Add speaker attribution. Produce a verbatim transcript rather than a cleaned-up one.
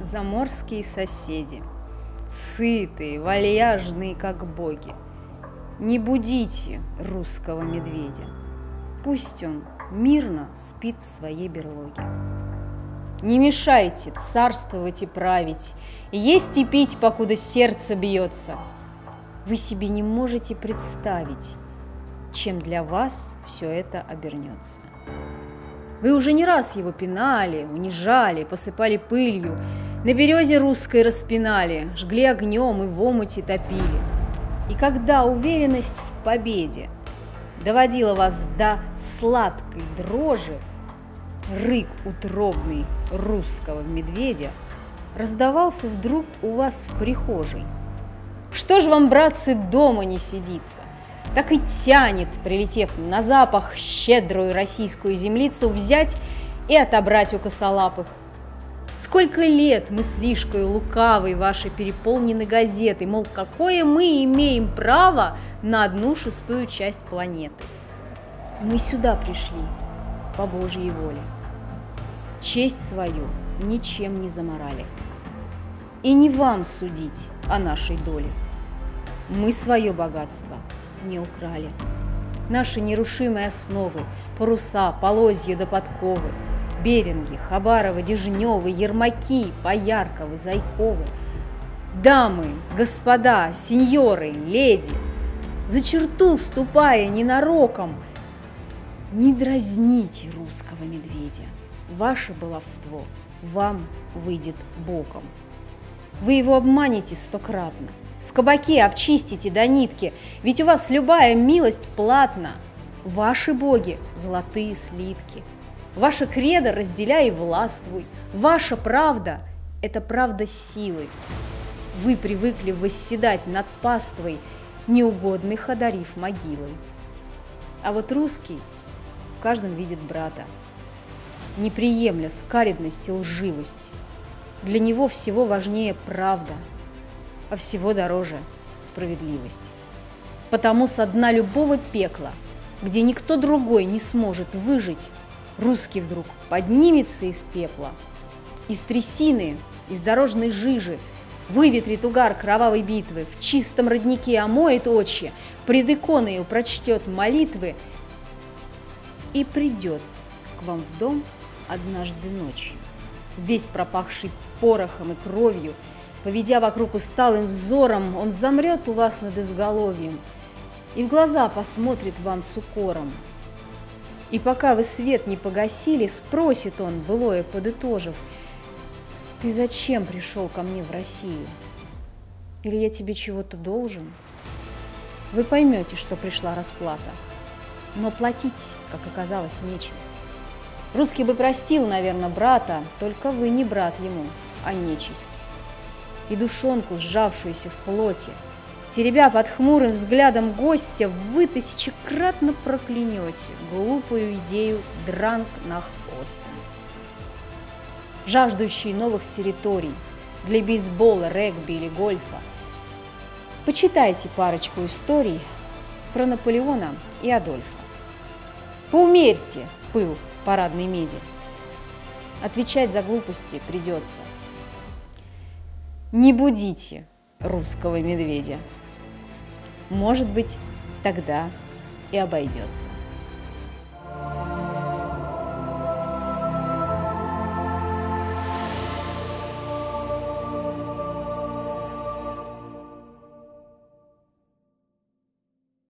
Speaker 1: заморские соседи, сытые, вальяжные, как боги. Не будите русского медведя, пусть он мирно спит в своей берлоге. Не мешайте царствовать и править, есть и пить, покуда сердце бьется. Вы себе не можете представить, чем для вас все это обернется. Вы уже не раз его пинали, унижали, посыпали пылью, на березе русской распинали, жгли огнем и в омуте топили. И когда уверенность в победе доводила вас до сладкой дрожи, рык утробный русского медведя раздавался вдруг у вас в прихожей. Что ж вам, братцы, дома не сидится? Так и тянет, прилетев на запах, щедрую российскую землицу взять и отобрать у косолапых. Сколько лет мыслишкой лукавой ваши переполнены газеты, мол, какое мы имеем право на одну шестую часть планеты. Мы сюда пришли по Божьей воле. Честь свою ничем не заморали. И не вам судить о нашей доле. Мы свое богатство не украли. Наши нерушимые основы, паруса, полозья до подковы, Беринги, Хабаровы, Дежневы, Ермаки, Поярковы, Зайковы, дамы, господа, сеньоры, леди, за черту ступая ненароком, не дразните русского медведя. Ваше баловство вам выйдет боком. Вы его обманете стократно, в кабаке обчистите до нитки, ведь у вас любая милость платна. Ваши боги – золотые слитки. Ваша кредо разделяй и властвуй. Ваша правда – это правда силы. Вы привыкли восседать над паствой, неугодных одарив могилой. А вот русский в каждом видит брата, не приемля скаредность и лживость. Для него всего важнее правда, а всего дороже справедливость. Потому со дна любого пекла, где никто другой не сможет выжить, русский вдруг поднимется из пепла, из трясины, из дорожной жижи, выветрит угар кровавой битвы, в чистом роднике омоет очи, пред иконою прочтет молитвы и придет к вам в дом однажды ночью, весь пропахший порохом и кровью, поведя вокруг усталым взором, он замрет у вас над изголовьем и в глаза посмотрит вам с укором. И пока вы свет не погасили, спросит он, былое подытожив: «Ты зачем пришел ко мне в Россию? Или я тебе чего-то должен?» Вы поймете, что пришла расплата, но платить, как оказалось, нечем. Русский бы простил, наверное, брата, только вы не брат ему, а нечисть. И душонку, сжавшуюся в плоти, теребя под хмурым взглядом гостя, вы тысячекратно проклянете глупую идею дранг на хвост. Жаждущий новых территорий для бейсбола, регби или гольфа, почитайте парочку историй про Наполеона и Адольфа. Поумерьте пыл парадной меди. Отвечать за глупости придется. Не будите русского медведя. Может быть, тогда и обойдется.